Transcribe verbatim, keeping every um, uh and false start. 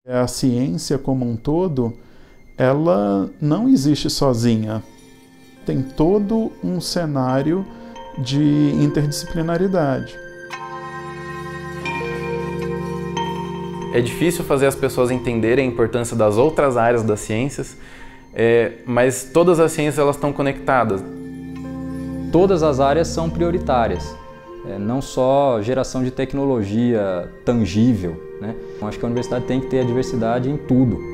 A ciência como um todo, ela não existe sozinha. Tem todo um cenário de interdisciplinaridade. É difícil fazer as pessoas entenderem a importância das outras áreas das ciências, é, mas todas as ciências elas estão conectadas. Todas as áreas são prioritárias, é, não só geração de tecnologia tangível, né? Eu acho que a universidade tem que ter a diversidade em tudo.